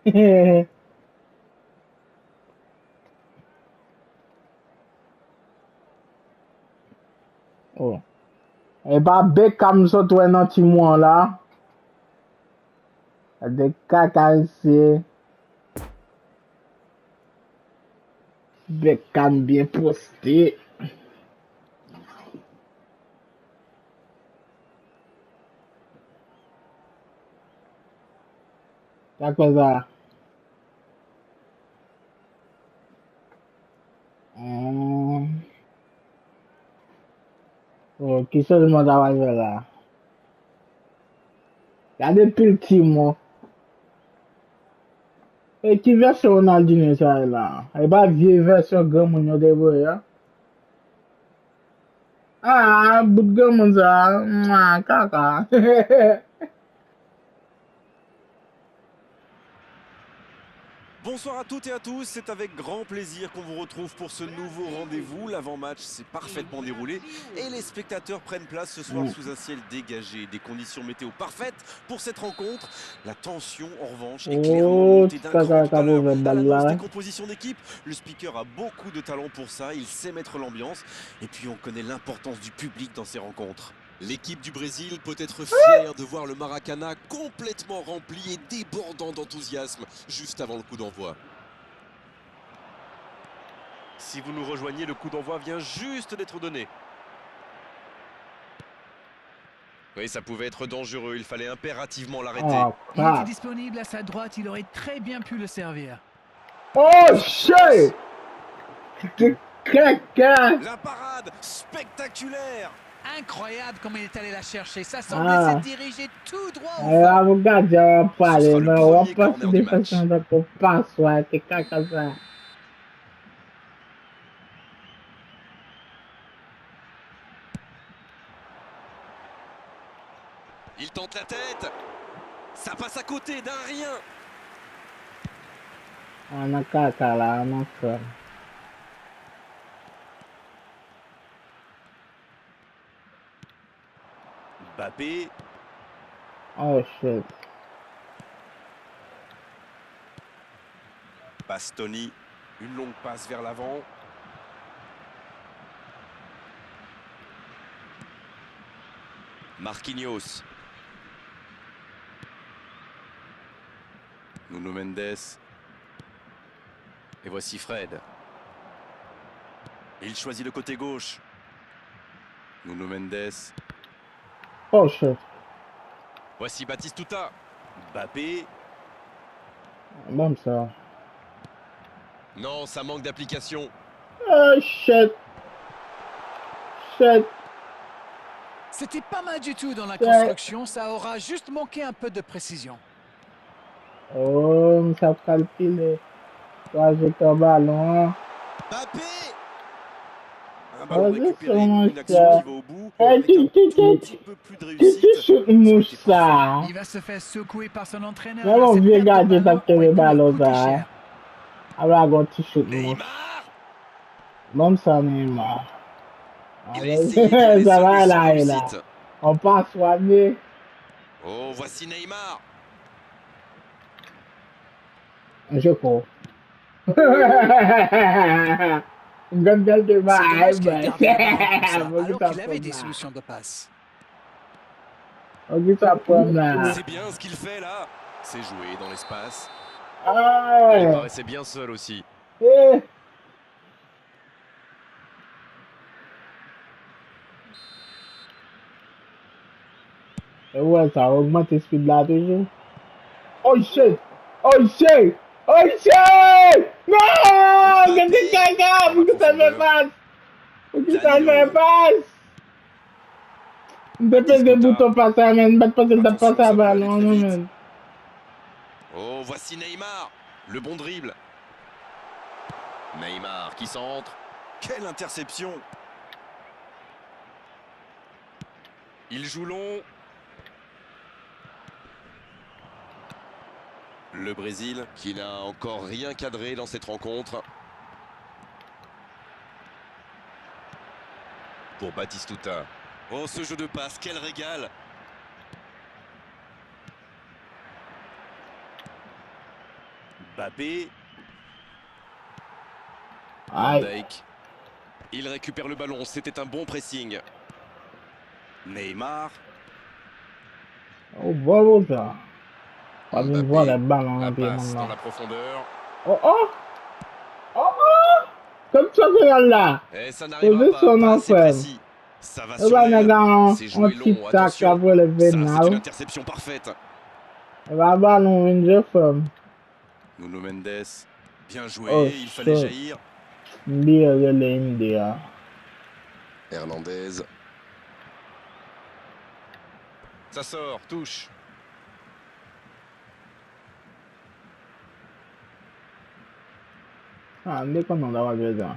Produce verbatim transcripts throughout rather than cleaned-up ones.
Oh. Et pas bec comme ça, toi, dans petit mois là. Des caca ici. Bec comme bien posté. C'est quoi ça? Hum. Oh, qui se demande à faire là? Regardez depuis le petit mois. Et qui version Ronaldinho ça là? Et pas vieille version grand moun de voye. Ah, bout de gamin ça. Mouah, caca. Bonsoir à toutes et à tous, c'est avec grand plaisir qu'on vous retrouve pour ce nouveau rendez-vous. L'avant-match s'est parfaitement déroulé et les spectateurs prennent place ce soir sous un ciel dégagé. Des conditions météo parfaites pour cette rencontre. La tension, en revanche, est clairement Oh, montée d'un cran tout à l'heure. À l'annonce des là. compositions d'équipe, le speaker a beaucoup de talent pour ça, il sait mettre l'ambiance. Et puis on connaît l'importance du public dans ces rencontres. L'équipe du Brésil peut être fière de voir le Maracanã complètement rempli et débordant d'enthousiasme juste avant le coup d'envoi. Si vous nous rejoignez, le coup d'envoi vient juste d'être donné. Oui, ça pouvait être dangereux, il fallait impérativement l'arrêter. Oh, il était disponible à sa droite, il aurait très bien pu le servir. Oh, shit! C'est caca! La parade spectaculaire! Incroyable comme il est allé la chercher. Ça semblait Ah. se diriger tout droit au Alors, fond. regarde, on va parler, mais on va premier pas se corner du défendre match. de passoire, c'est caca ça. Il tente la tête. Ça passe à côté d'un rien. On a caca là, on a ça. Mbappé. Oh shit. Bastoni. Une longue passe vers l'avant. Marquinhos. Nuno Mendes. Et voici Fred. Il choisit le côté gauche. Nuno Mendes. Oh shit. Voici Batistuta. Mbappé. Bon ça. Non, ça manque d'application. Oh shit. Shit. C'était pas mal du tout dans la construction, ça aura juste manqué un peu de précision. Oh, ça fera le filet. Toi, j'ai ton ballon. Mbappé. Un ballon Oh, récupéré, c'est une action qui va au bout. Eh, Avec un qui, qui, tout qui, petit peu plus de qui, qui, réussite. mouche ça? Il va se faire secouer par son entraîneur. Mais bon, Cette vieux perte de gars, j'ai ballon tapé aurait le pu leur ballon coûter ça. cher. Alors, un petit shoot mouche. Neymar. Bon, ça, Neymar. Il a essayé d'y aller Ça seul, va mais sans là, et là. réussite. On passe soigner. Oh, voici Neymar. Je cours. Une bonne belle de C'est dommage qu'il balle. gardait le ballon comme ça, alors qu'il avait des solutions de passe. On dit ça prendre là. C'est bien ce qu'il fait là. C'est joué dans l'espace. Ah Il ouais. paraissait bien seul aussi. Eh. Et ouais, ça augmente le speed là toujours. Oh shit! Oh shit! Oh shit! Non! Que t'es caca! Pour que ça me passe! Pour que ça me passe! Dépêche de bouton passer, man. Pas passer de passer à ballon, non, man. Oh, voici Neymar. Le bon dribble. Neymar qui centre. Quelle interception! Il joue long. Le Brésil qui n'a encore rien cadré dans cette rencontre. Pour Batistuta. Oh, ce jeu de passe, quel régal! Mbappé. Van Aïe. Dijk. Il récupère le ballon, c'était un bon pressing. Neymar. Oh, bravo ça. Pas bien voir Mbappé. le ballon La un peu passe dans maintenant. la profondeur. Oh oh! Oh oh! Comme ça que là! Et ça n'arrivera Posez pas, son pas assez enfant. précis. Ça va Le sur l'aile. ballon C'est un joué petit long, tac attention. après le Ça, c'est une vénal. interception parfaite. Le ballon une jeune femme. Nuno Mendes. Bien joué, Oh, il fallait shit. jaillir. Bien relé India. Hernandez. Ça sort, touche. Ah, dès qu'on en a besoin.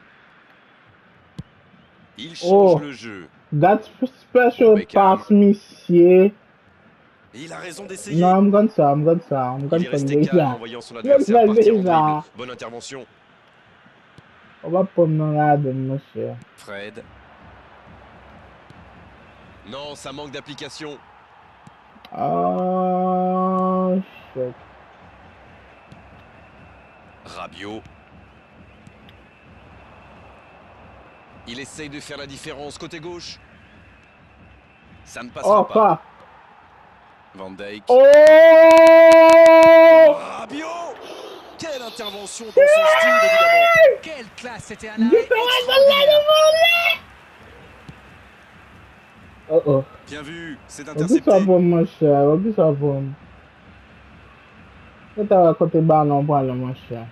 Il change Oh. le jeu. That special Beckham. pass, monsieur. Il a raison d'essayer. Non, I'm gonna ça, I'm gonna ça, I'm Il gonna est ça resté calme en voyant son adversaire Gonna partir en déjà. dribble. Bonne intervention. On va prendre la de monsieur. Fred. Non, ça manque d'application. Oh, shit. Rabiot. Il essaye de faire la différence côté gauche. Ça ne passera Oh, pas. quoi? Van Dijk. Oh! Rabiot! Quelle intervention dans son style, évidemment. Quelle classe, c'était un arrêt extraordinaire. Oh oh. Bien vu, c'est On dit intercepté. ça pour mon cher, on dit ça pour. C'est à côté ballon pour le mon cher.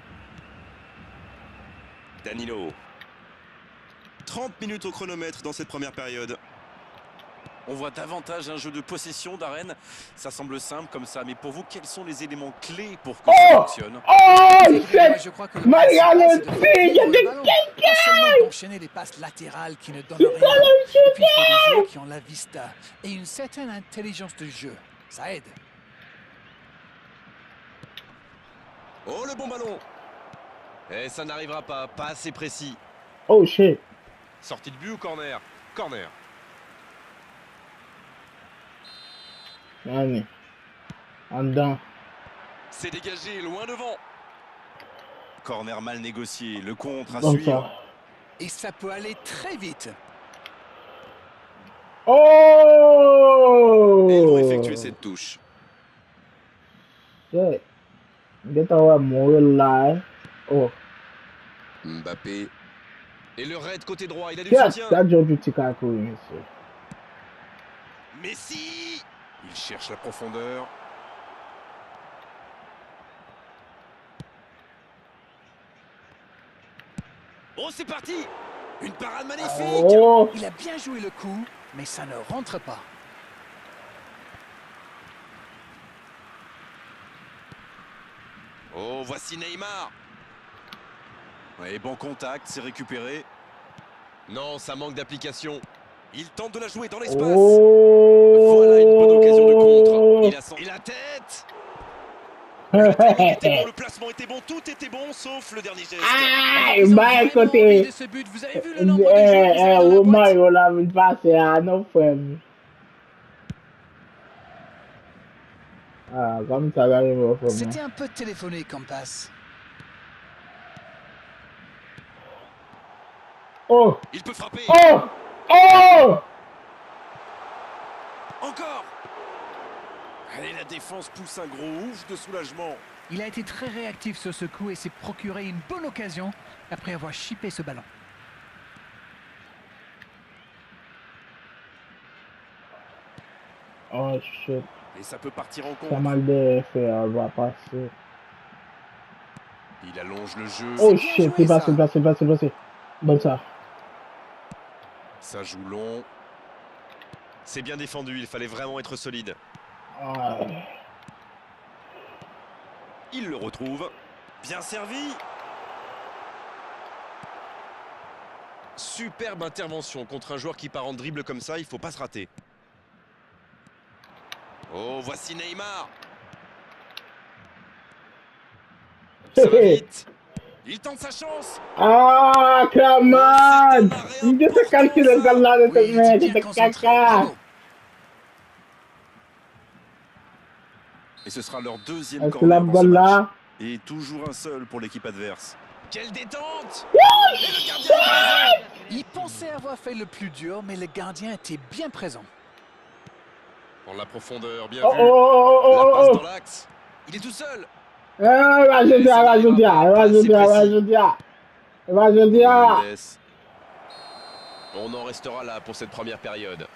Danilo. trente minutes au chronomètre dans cette première période. On voit davantage un jeu de possession d'Arène. Ça semble simple comme ça, mais pour vous, quels sont les éléments clés pour que ça Oh! fonctionne? Oh, Moi, shit! je crois que le Mariano, principal, c'est de c'est- il y a faire des le ballon, pas seulement d'enchaîner les passes latérales qui ne donnent rien. Et puis il faut des joueurs qui ont la vista et une certaine intelligence de jeu. Ça aide. Oh, le bon ballon! Et ça n'arrivera pas, pas assez précis. Oh, shit. Sortie de but ou corner? Corner. Allez. En dedans. C'est dégagé, loin devant. Corner mal négocié, le contre à Comme suivre. ça. Et ça peut aller très vite. Oh! Et ils vont effectuer cette touche. Shit. Get our mourir là. Oh. Mbappé. Et le raid côté droit, il a du Shit, soutien. ça joue du petit cacou, monsieur. Messi. Il cherche la profondeur. Oh, c'est parti! Une parade magnifique! Oh! Il a bien joué le coup, mais ça ne rentre pas. Oh, voici Neymar. Ouais, bon contact, c'est récupéré. Non, ça manque d'application. Il tente de la jouer dans l'espace. Oh! Voilà une bonne occasion de contre. Il a son... Et la tête! Le timing était bon, le placement était bon, tout était bon, sauf le dernier geste. Ah, Ils ont bah vraiment écoutez, envie de ce but. Vous avez vu le nombre de eh, joueurs qu'ils eh, avaient dans la au boîte? Mario là, il passe à nos frères. Ah, comme ça, là, il va faire. C'était un peu téléphoné comme passe. Oh! Il peut frapper. Oh! Oh! Encore. Allez, la défense pousse un gros ouf de soulagement. Il a été très réactif sur ce coup et s'est procuré une bonne occasion après avoir chippé ce ballon. Oh shit. Et ça peut partir en Ça contre. mal d'effet, on va passer. Il allonge le jeu. Oh bien shit, joué, c'est passé, ça. c'est passé, c'est passé, c'est passé. Bon ça. Ça joue long. C'est bien défendu, il fallait vraiment être solide. Ah. Il le retrouve. Bien servi. Superbe intervention contre un joueur qui part en dribble comme ça, il faut pas se rater. Oh, voici Neymar. Ça va vite. Il tente sa chance. Ah, come on! Il dit se calculer comme là de Oui, cette il merde, était bien c'est concentré. caca. Bravo. Et ce sera leur deuxième Est-ce que corner la dans ce balle match. là? Et toujours un seul pour l'équipe adverse. Quelle détente! Et le gardien est présent. Il pensait avoir fait le plus dur, mais le gardien était bien présent. Dans la profondeur, bien Oh, vu. oh, oh, oh, La oh, passe oh. dans l'axe. Il est tout seul. Eh, va jeter, va jeter, va jeter, va jeter. Va Nuno jeter. Mendes. On en restera là pour cette première période.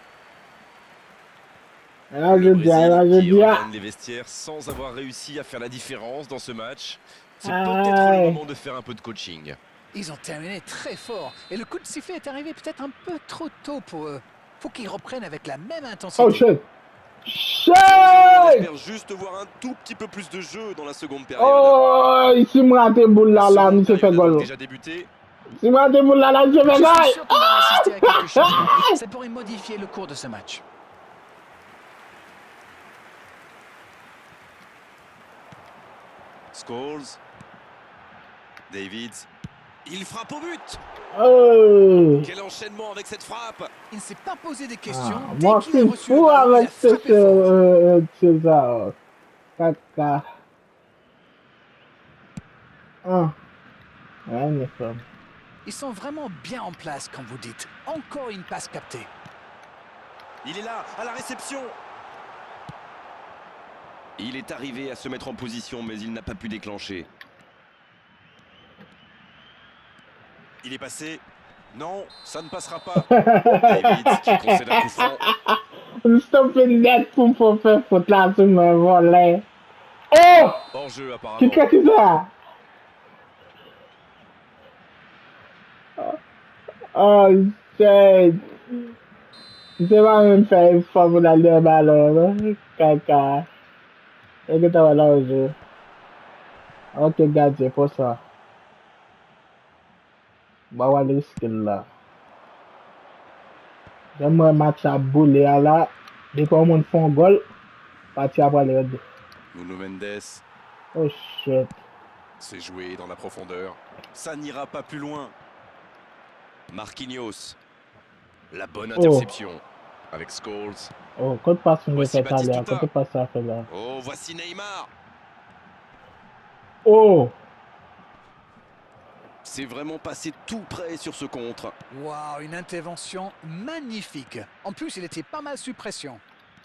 Va Le jeter, Brésil va qui jeter. regagne les vestiaires sans avoir réussi à faire la différence dans ce match. C'est peut-être le Aïe. moment de faire un peu de coaching. Ils ont terminé très fort et le coup de sifflet est arrivé peut-être un peu trop tôt pour eux. Faut qu'ils reprennent avec la même intensité. Oh shit. On Shit. espère juste voir un tout petit peu plus de jeu dans la seconde période. Oh, ici me rate boule là, là, Seconde il se fait période a donc goal. déjà débuté. Si me rate boule là, là, il se fait Je suis goal. sûr qu'on va assister à quelques changements. Ça pourrait modifier le cours de ce match. Scholes. Davids. Il frappe au but. Oh. Quel enchaînement avec cette frappe. Il ne s'est pas posé des questions. Ah, Dès moi, qu'il a c'est reçu le fou ballon, il a avec ce frappé fort. euh, César. Caca. Ah. Ouais, mais ça. Ils sont vraiment bien en place, comme vous dites. Encore une passe captée. Il est là, à la réception. Il est arrivé à se mettre en position, mais il n'a pas pu déclencher. Il est passé. Non, ça ne passera pas. David qui concède un coup franc. Stupid net pour me faire foutre là sur me voler. Oh! Hors jeu apparemment. Qu'est-ce que c'est ça? Oh, shit. C'est pas même faire une fois pour aller au ballon, là. Caca. Et que t'as là au jeu. Ok, gardien, pour ça. Bah, on va risquer là. J'aimerais match à bouler là. Dès qu'on monte fond goal, parti après les deux. Nuno Mendes. Oh shit. C'est joué dans la profondeur. Ça n'ira pas plus loin. Marquinhos. La bonne interception. Oh. Avec Scholes. Oh, quand passe une Voici fait aller, Batistuta. quand passe ça fait là. Oh, voici Neymar. Oh! C'est vraiment passé tout près sur ce contre. Waouh, une intervention magnifique. En plus, il était pas mal sous pression.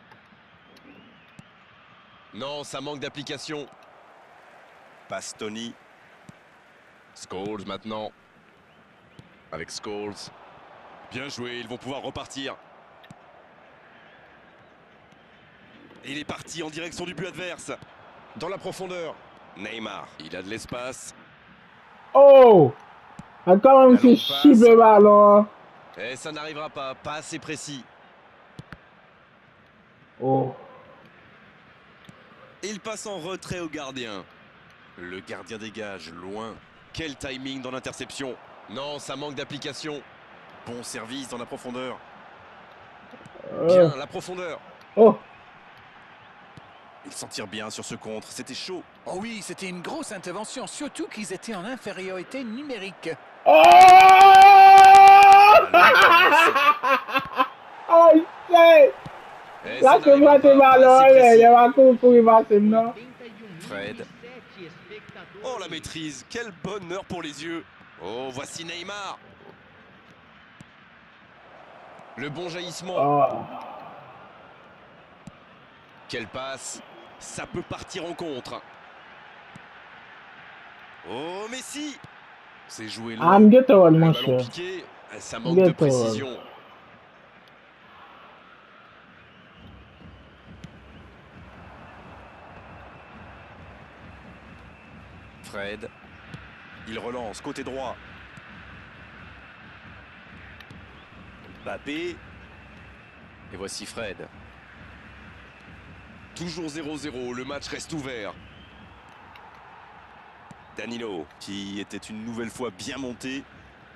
Non, ça manque d'application. Passe Tony. Scholes maintenant. Avec Scholes. Bien joué, ils vont pouvoir repartir. Il est parti en direction du but adverse. Dans la profondeur. Neymar, il a de l'espace. Oh! Encore un petit chip le ballon. Et ça n'arrivera pas, pas assez précis. Oh. Il passe en retrait au gardien. Le gardien dégage loin. Quel timing dans l'interception. Non, ça manque d'application. Bon service dans la profondeur. Euh. Bien, la profondeur. Oh. Il s'en tire bien sur ce contre, c'était chaud. Oh oui, c'était une grosse intervention, surtout qu'ils étaient en infériorité numérique. Oh! Oh shit! Et Là, tu vois tes ballons, il y a un coup pour y passer, non? Fred. Oh, la maîtrise, quel bonheur pour les yeux. Oh, voici Neymar. Le bon jaillissement. Oh. Quelle passe. Ça peut partir en contre. Oh, Messi. C'est joué loin. I'm get old, Le mon ballon cher. piqué, ça manque Get de précision. old. Fred. Il relance côté droit. Mbappé. Et voici Fred. Toujours zéro zéro, le match reste ouvert. Danilo, qui était une nouvelle fois bien monté.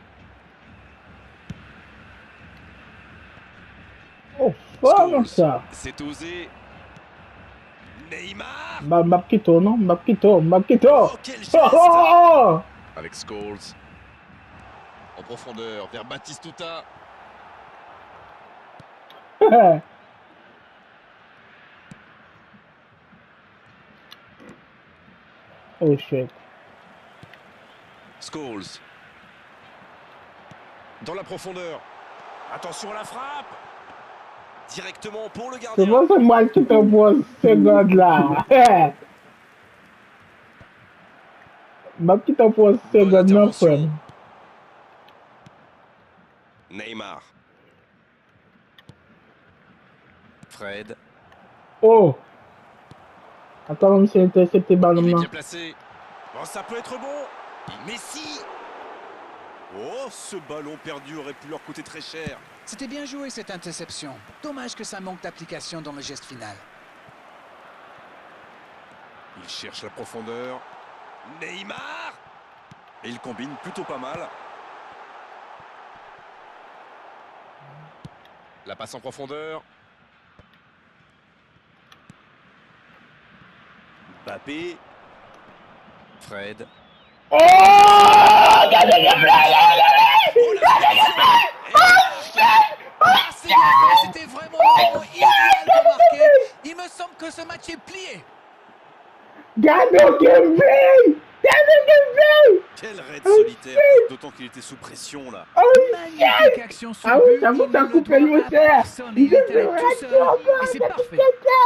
Oh, comment ça? C'est osé. Neymar. Mbapkito, non? Mbapkito, Mbapkito. Oh, quel geste. Oh, oh, Avec Scholes. En profondeur, vers Batistuta. oh. Oh shit. Scholes. Dans la profondeur. Attention à la frappe. Directement pour le C'est gardien. pas ce moi qui te pose ce gars-là. Moi qui te pose ce Bonne gars-là, intervention. frère. Neymar. Fred. Oh! Attends, même si intercepté Il est ballon bien là. placé. Oh, ça peut être bon. Et Messi. Oh, ce ballon perdu aurait pu leur coûter très cher. C'était bien joué cette interception. Dommage que ça manque d'application dans le geste final. Il cherche la profondeur. Neymar. Et il combine plutôt pas mal. La passe en profondeur. Mbappé. Fred. Oh! Regardez le C'était vraiment le moment idéal pour marquer. Il me semble que ce match est plié. Gardez le gameplay! Gardez le gameplay! Quel raid solitaire. D'autant qu'il était sous pression là. Oh Magnifique shit! action sur Ah oui, but. j'avoue, Il t'as ne le coupé doit le à moteur. personne. Il était là tout seul et c'est parfait.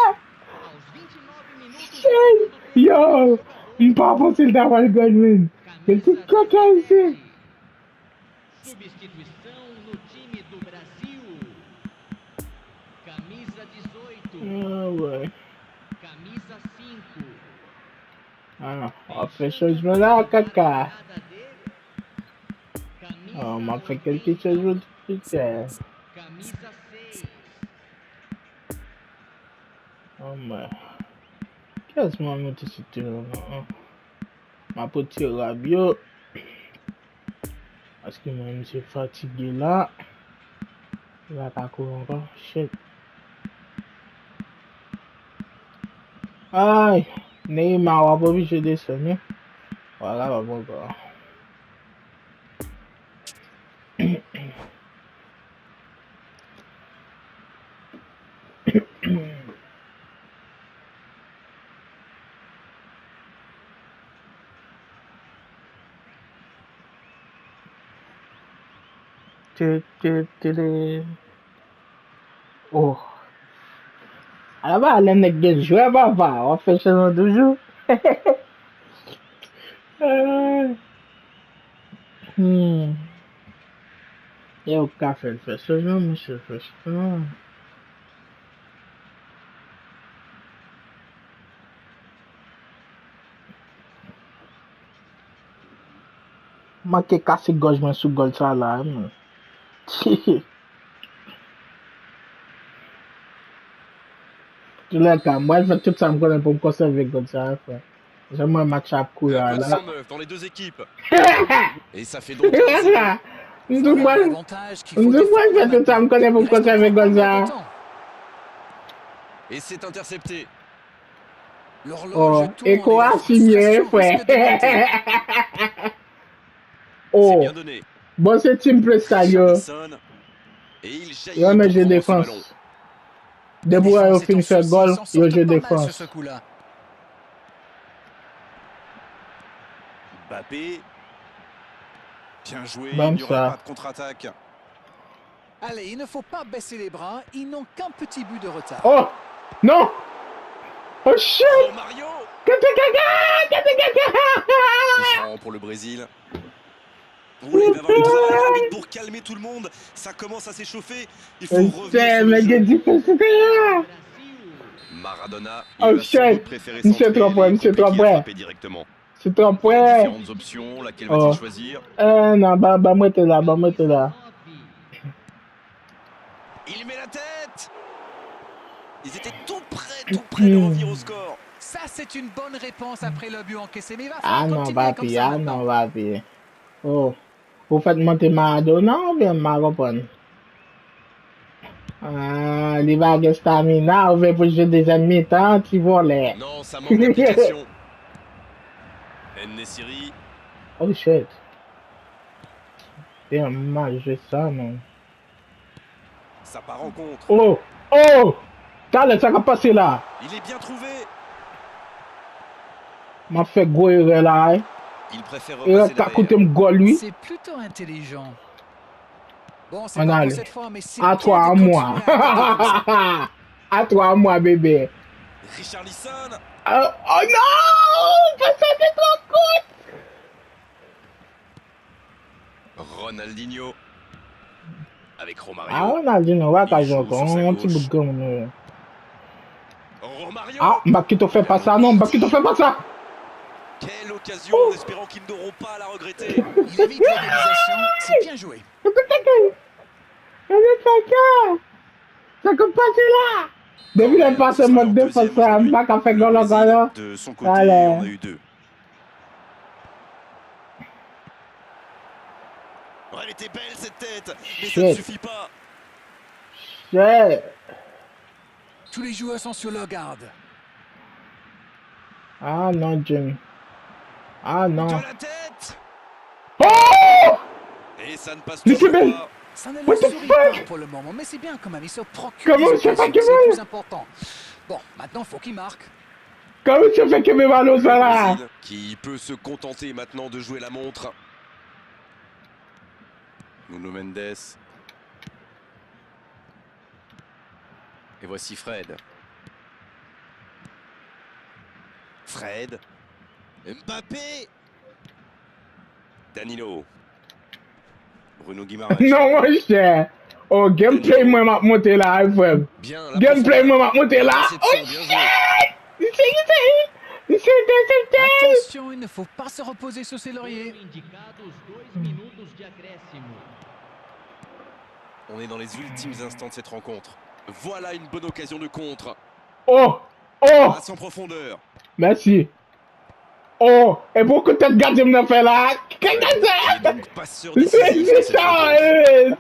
Shit! Yo! Il pas possible d'avoir le Godwin. Mais tu coquin ici. Substituição no time do Brasil. Camisa dezoito. Ah ouais. Camisa cinco. Ah, on fait changement là, caca. Camisa Oh, on m'a fait quelque chose de putain. Camisa seis. Oh mais. Qu'est-ce que je vais mettre sur le terrain? Ma petite rabio. Parce que moi, je suis fatigué là. Il va pas courir encore. Shit. Aïe. Neymar, on va pas obligé de descendre. Voilà, va pas encore. Oh. À la base, elle n'est pas jouée, papa. On fait ça toujours. Hmm. Et au café, elle fait ça, non, monsieur, fait ça. Moi qui ai cassé gauche, moi, sous gauche, ça là. Tous les cas, moi, je fais tout ça pour me conserver comme ça. J'aime un match à courir Un peu de là. sang neuf dans les deux équipes. Et ça fait donc un zéro. Nous, moi, L'avantage qu'il faut nous, moi, je fais tout ça pour me conserver comme ça. Et c'est intercepté. Oh, et quoi, signé, frère? Oh, Bien donné. bon, c'est team plus ça, yo. Et il jaillit Yo, mais pour je prendre ce ballon. défense. Debout au fin faire goal, yo, je défense. Mbappé. Bien joué, Bon, il n'y aura ça. pas de contre-attaque. Allez, il ne faut pas baisser les bras. Ils n'ont qu'un petit but de retard. Oh, non. Oh, shit. Oh Mario. Coup pour le Brésil. Oui, il va avoir du travail rapide pour calmer tout le monde. Ça commence à s'échauffer. Il faut revenir C'est, sur mais le j'ai jeu. dit que c'était là. Maradona, Oh, il va sans shit. doute préférer Monsieur centrer trop près, et monsieur trop Kopecky a près. frappé directement. C'est trop Il y a près. différentes options, laquelle va-t-il Oh. choisir? Euh, non, bah, bah, moi, t'es là, bah, moi, t'es là. Il met la tête. Ils étaient tout près, tout près de revenir au score. Ça, c'est une bonne réponse après le but encaissé. Mais il va Ah falloir non, continuer comme papi, ça ah maintenant. non, papi. Oh, vous faites monter Maradona ou bien Marapon? Ah, il va avoir stamina, on va pour jouer des ennemis, tant tu vois les. Non, ça manque d'application. En-Nesyri. Oh shit. C'est un mal joué ça, non? Ça part en contre. Oh, oh! Calme, ça va passer là. Il est bien trouvé. M'a fait go erreur là. Il préfère Et repasser t'as coûté derrière. me go lui. C'est plutôt intelligent. Bon, c'est On pas a pour allé. cette fois, mais c'est À bien toi, de à continuer moi. à attaquer comme ça. À toi, à moi, bébé. Richarlison. Euh, oh non! Pas ça, c'est trop cool! Ronaldinho. Avec Ah, Romario. on a dit, on va Il qu'à joue jouer encore. sur sa Un petit bout gauche. de gomme. Romario. Ah, Mbakito fait pas ça, non, Mbakito fait pas ça! Quelle occasion, en espérant qu'ils n'auront pas à la regretter. Il évite l'égalisation, c'est bien joué. Ça peut passer là! Depuis le passé, Ce sera mon leur défense, deuxième aujourd'hui. Mbak a fait Le goal Brésil, encore. de son côté, Allez. en a eu deux. Oh, elle était belle cette tête, mais ça ne Shit. suffit pas. Shit. Tous les joueurs sont sur leur garde. Ah non, Jimmy. Ah non. De la tête. Oh! Et ça ne passe Mais toujours c'est belle. pas. Ça ne What leur the sourit fuck? pas pour le moment, mais c'est bien quand même. Ils se procurent Comment des ça fait occasions, que c'est mal? le plus important. Bon, maintenant, il faut qu'ils marquent. Comment tu fais que mes ballons Le ça là? Brésil, qui peut se contenter maintenant de jouer la montre. Nuno Mendes. Et voici Fred. Fred. Mbappé. Danilo. Bruno Guimaraes. Non, mon cher. Oh, gameplay, moi, m'a monté là, frère. Bien, la Gameplay, profondeur. moi, m'a monté là. Réception, Oh, bien joué. shit! Il s'est, il s'est, il s'est intercepté. Attention, il ne faut pas se reposer sur ses lauriers. Indicados dois minutos de acréscimo. On est dans les ultimes instants de cette rencontre. Voilà une bonne occasion de contre. Oh, oh, Passe en profondeur. merci. Oh, et pourquoi t'as gardé me fait là? Qu'est-ce que Il est c'est? donc passeur C'est décisif dans c'est cette ça, rencontre. eh.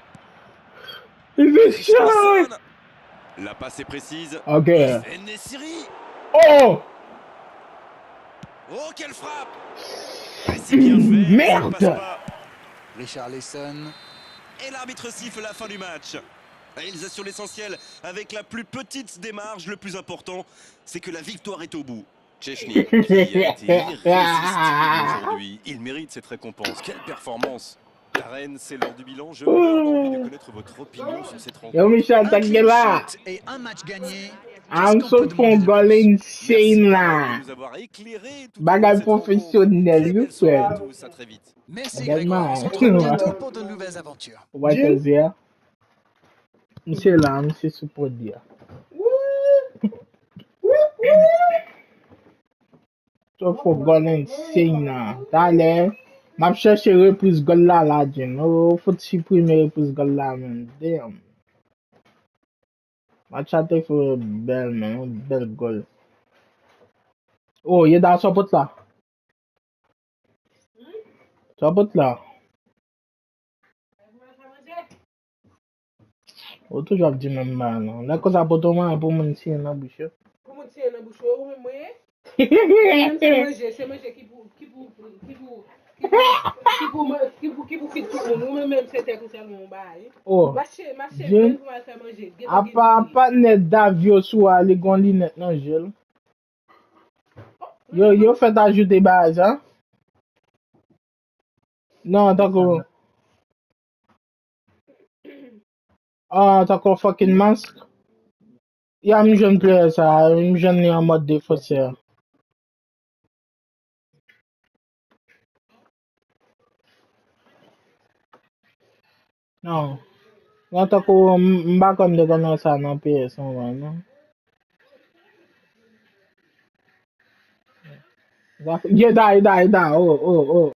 C'est ça. Richarlison. La passe est précise. Ok. En-Nesyri. Oh, Oh, quelle frappe! Ah, c'est bien fait, Merde. ça ne passe pas. Richarlison. Et l'arbitre siffle la fin du match. Et ils assurent l'essentiel avec la plus petite des marges. Le plus important, c'est que la victoire est au bout. Chechny, qui a été irrésistible aujourd'hui. Il mérite cette récompense. Quelle performance! Karen, c'est l'heure du bilan. Je meurs d'envie de connaître votre opinion sur cette rencontre. yo, Michel, Un t'as clean là. sheet et un match gagné. I'm Qu'est-ce qu'on so peut demander de goal plus? insane là. de nous avoir éclairé tout au long de Bagage cette rencontre. professionnel, Très you belle soirée à frère. tous, à très vite. Merci Également, Grégoire, on se hein. retrouve bientôt pour de nouvelles aventures. Ouais, te dire. Monsieur là, monsieur sous pour dire. So faut goal insane là. T'allais. M'a cherché reprise goal là, là, Jim. Oh, faut supprimer reprise goal là, man. Damn. M'a chatté pour belle, man. Belle goal. Oh, il est dans son pote là. Son pote là. Oh, toujours dit même mal, non. Là, quand ça peut tomber pour mon chien dans la bouche. Pour mon chien dans la bouche, ou même moi, même c'est manger, c'est manger qui pour qui pour qui pour qui pour qui pour qui pour fit tout le monde, ou même même c'était pour ça mon bail. Oh, Marcher, marcher, Jean. même pour faire manger. à part pas net d'avion sur les gon linette dans gel. Yo, yo fait ajouter base, hein? Non, d'accord. Ah, d'accord, fucking masque. Y'a un jeune player, ça. Un jeune en mode défenseur. Non. Non, d'accord, m'ba comme de connaître ça dans P S, on va, non? Yeah, da, da, da. Oh, oh, oh.